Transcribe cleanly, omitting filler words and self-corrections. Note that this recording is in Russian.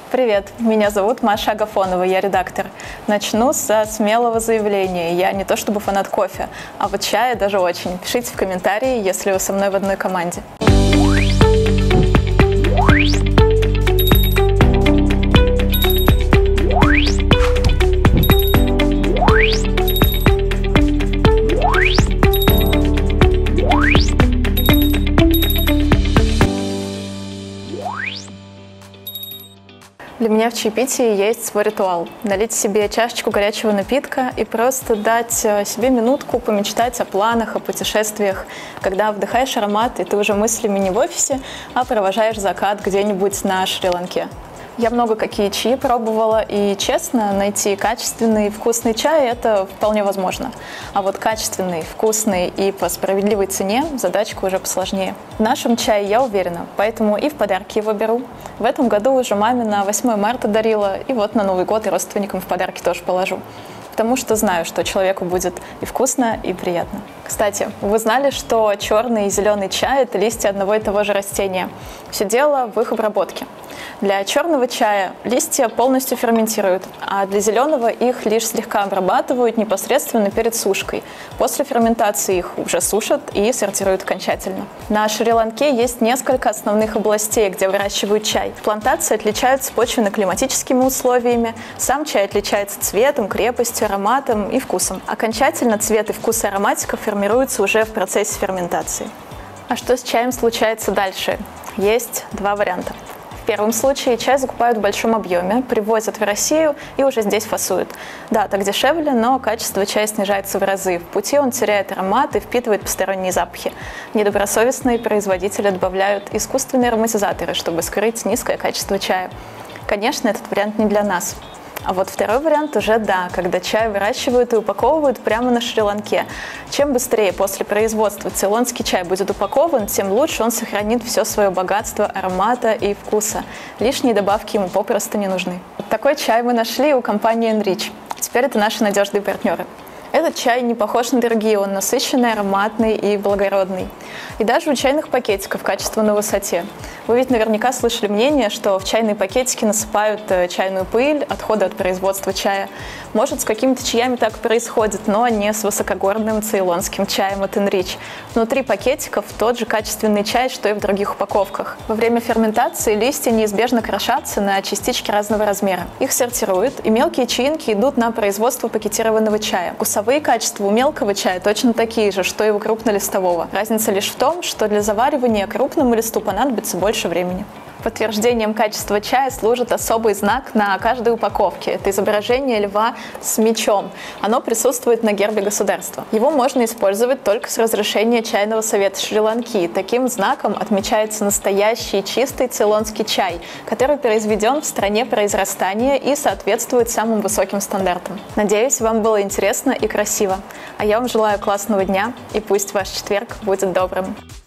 Привет, меня зовут Маша Агафонова, я редактор. Начну со смелого заявления. Я не то чтобы фанат кофе, а вот чая даже очень. Пишите в комментарии, если вы со мной в одной команде. Для меня в чаепитии есть свой ритуал. Налить себе чашечку горячего напитка и просто дать себе минутку помечтать о планах, о путешествиях, когда вдыхаешь аромат, и ты уже мыслями не в офисе, а провожаешь закат где-нибудь на Шри-Ланке. Я много какие чаи пробовала, и, честно, найти качественный, вкусный чай – это вполне возможно. А вот качественный, вкусный и по справедливой цене – задачка уже посложнее. В нашем чае я уверена, поэтому и в подарки его беру. В этом году уже маме на 8 марта дарила, и вот на Новый год и родственникам в подарки тоже положу. Потому что знаю, что человеку будет и вкусно, и приятно. Кстати, вы знали, что черный и зеленый чай – это листья одного и того же растения? Все дело в их обработке. Для черного чая листья полностью ферментируют, а для зеленого их лишь слегка обрабатывают непосредственно перед сушкой. После ферментации их уже сушат и сортируют окончательно. На Шри-Ланке есть несколько основных областей, где выращивают чай. Плантации отличаются почвенно-климатическими условиями, сам чай отличается цветом, крепостью, ароматом и вкусом. Окончательно цвет и вкус ароматика формируются уже в процессе ферментации. А что с чаем случается дальше? Есть два варианта. В первом случае чай закупают в большом объеме, привозят в Россию и уже здесь фасуют. Да, так дешевле, но качество чая снижается в разы. В пути он теряет аромат и впитывает посторонние запахи. Недобросовестные производители добавляют искусственные ароматизаторы, чтобы скрыть низкое качество чая. Конечно, этот вариант не для нас. А вот второй вариант уже да, когда чай выращивают и упаковывают прямо на Шри-Ланке. Чем быстрее после производства цейлонский чай будет упакован, тем лучше он сохранит все свое богатство аромата и вкуса. Лишние добавки ему попросту не нужны. Такой чай мы нашли у компании Enrich. Теперь это наши надежные партнеры. Этот чай не похож на другие, он насыщенный, ароматный и благородный. И даже у чайных пакетиков качество на высоте. Вы ведь наверняка слышали мнение, что в чайные пакетики насыпают чайную пыль, отходы от производства чая. Может, с какими-то чаями так происходит, но не с высокогорным цейлонским чаем от Enrich. Внутри пакетиков тот же качественный чай, что и в других упаковках. Во время ферментации листья неизбежно крошатся на частички разного размера. Их сортируют, и мелкие чаинки идут на производство пакетированного чая. Вкусовые качества у мелкого чая точно такие же, что и у крупнолистового. Разница лишь в том, что для заваривания крупному листу понадобится больше времени. Подтверждением качества чая служит особый знак на каждой упаковке. Это изображение льва с мечом. Оно присутствует на гербе государства. Его можно использовать только с разрешения чайного совета Шри-Ланки. Таким знаком отмечается настоящий чистый цейлонский чай, который произведен в стране произрастания и соответствует самым высоким стандартам. Надеюсь, вам было интересно и красиво. А я вам желаю классного дня, и пусть ваш четверг будет добрым.